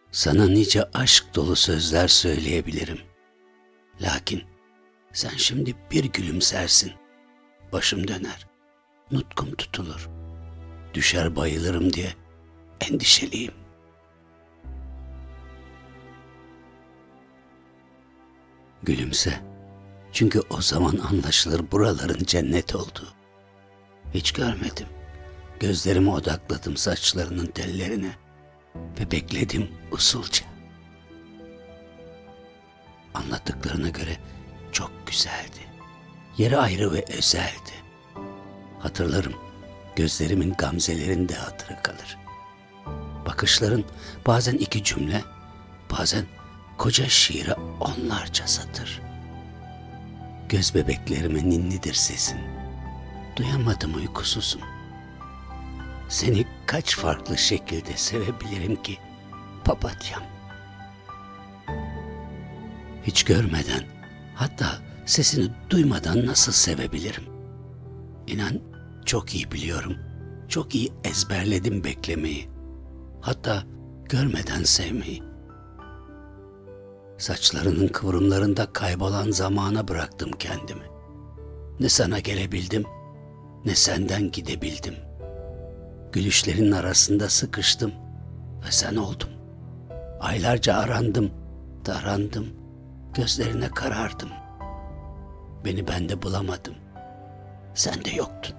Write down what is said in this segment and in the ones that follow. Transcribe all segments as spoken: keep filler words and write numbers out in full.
Sana nice aşk dolu sözler söyleyebilirim. Lakin sen şimdi bir gülümsersin. Başım döner, nutkum tutulur. Düşer bayılırım diye endişeliyim. Gülümse. Çünkü o zaman anlaşılır buraların cennet olduğu. Hiç görmedim. Gözlerimi odakladım saçlarının tellerine ve bekledim usulca. Anlattıklarına göre çok güzeldi. Yeri ayrı ve özeldi. Hatırlarım, gözlerimin gamzelerinde hatırı kalır. Bakışların bazen iki cümle, bazen koca şiire onlarca satır. Göz bebeklerime ninnidir sesin. Duyamadım, uykusuzum. Seni kaç farklı şekilde sevebilirim ki papatyam. Hiç görmeden, hatta sesini duymadan nasıl sevebilirim? İnan çok iyi biliyorum, çok iyi ezberledim beklemeyi. Hatta görmeden sevmeyi. Saçlarının kıvrımlarında kaybolan zamana bıraktım kendimi. Ne sana gelebildim, ne senden gidebildim. Gülüşlerin arasında sıkıştım ve sen oldum. Aylarca arandım, tarandım, gözlerine karardım. Beni bende bulamadım, sen de yoktun.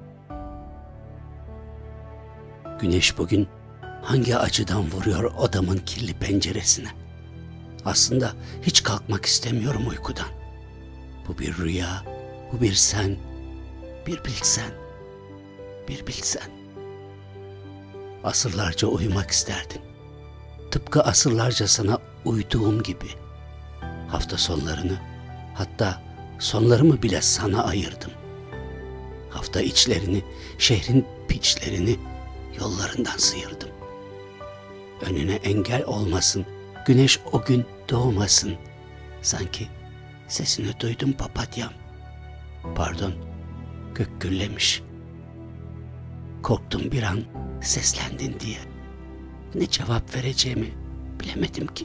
Güneş bugün hangi açıdan vuruyor odamın kirli penceresine? Aslında hiç kalkmak istemiyorum uykudan. Bu bir rüya, bu bir sen, bir bilsen, bir bilsen. Asırlarca uyumak isterdin. Tıpkı asırlarca sana uyduğum gibi. Hafta sonlarını, hatta sonlarımı bile sana ayırdım. Hafta içlerini, şehrin piçlerini yollarından sıyırdım. Önüne engel olmasın, güneş o gün doğmasın. Sanki sesini duydum papatyam. Pardon, gök gürlemiş. Korktum bir an seslendin diye. Ne cevap vereceğimi bilemedim ki.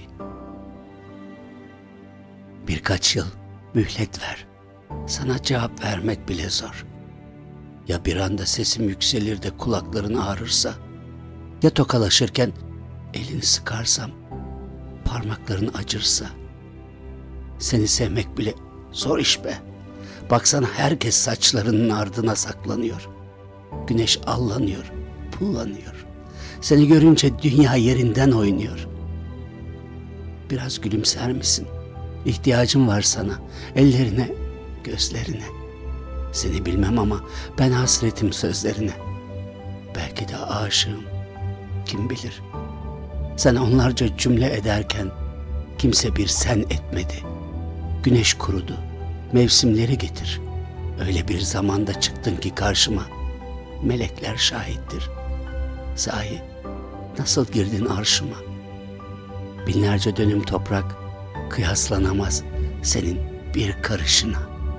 Birkaç yıl mühlet ver. Sana cevap vermek bile zor. Ya bir anda sesim yükselir de kulakların ağrırsa, ya tokalaşırken elini sıkarsam, parmakların acırsa. Seni sevmek bile zor iş be. Baksana herkes saçlarının ardına saklanıyor. Güneş allanıyor, pullanıyor. Seni görünce dünya yerinden oynuyor. Biraz gülümser misin? İhtiyacım var sana, ellerine, gözlerine. Seni bilmem ama ben hasretim sözlerine. Belki de aşığım, kim bilir. Sen onlarca cümle ederken kimse bir sen etmedi. Güneş kurudu, mevsimleri getir. Öyle bir zamanda çıktın ki karşıma, melekler şahittir. Sahi nasıl girdin arşıma? Binlerce dönüm toprak kıyaslanamaz senin bir karışına.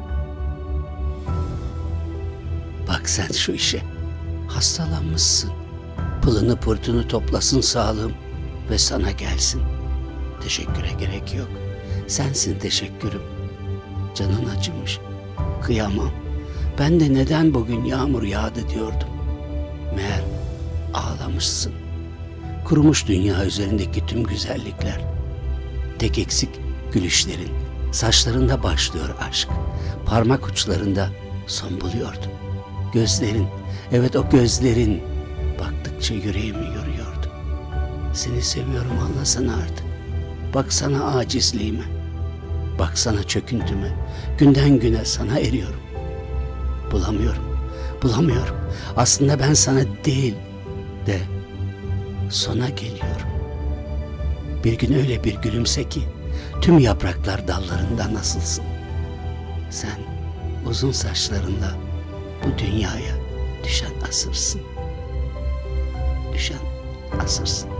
Bak sen şu işe, hastalanmışsın. Pılını pırtını toplasın sağlığım ve sana gelsin. Teşekküre gerek yok. Sensin teşekkürüm. Canın acımış. Kıyamam. Ben de neden bugün yağmur yağdı diyordum. Meğer ağlamışsın. Kurumuş dünya üzerindeki tüm güzellikler. Tek eksik gülüşlerin. Saçlarında başlıyor aşk. Parmak uçlarında son buluyordu. Gözlerin, evet o gözlerin baktıkça yüreğimi yoruyordu. Seni seviyorum, anlasana artık. Baksana acizliğime. Baksana çöküntüme. Günden güne sana eriyorum. Bulamıyorum, bulamıyorum. Aslında ben sana değil de sona geliyorum. Bir gün öyle bir gülümse ki tüm yapraklar dallarında nasılsın. Sen uzun saçlarınla bu dünyaya düşen asırsın. Düşen asırsın.